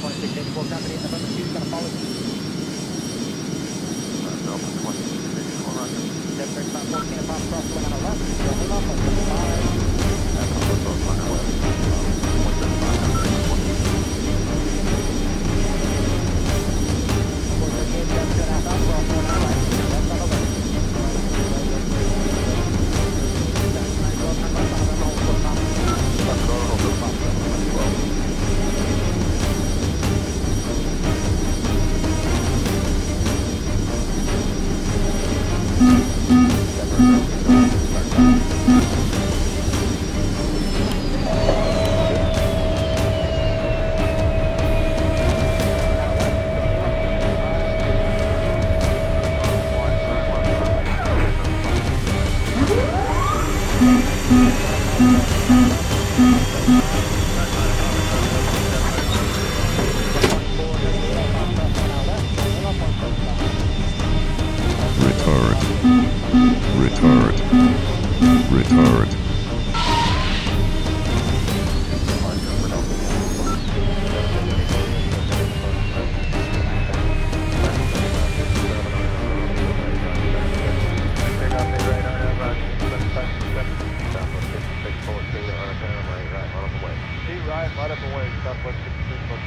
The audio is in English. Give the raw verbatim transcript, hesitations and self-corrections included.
twenty-six eighty-four, company in November two, gonna follow you. Delta twenty-six eighty-four, roger. Delta thirty-five fourteen, approx cross the line on the left, turning up on thirty-five. That's on the boat on the west. one thirty-five, four thirty-eight, just good half out, cross the line on the right, left on the left. Retard. Retard. Retard. Right, right up away, southwest sixty-three.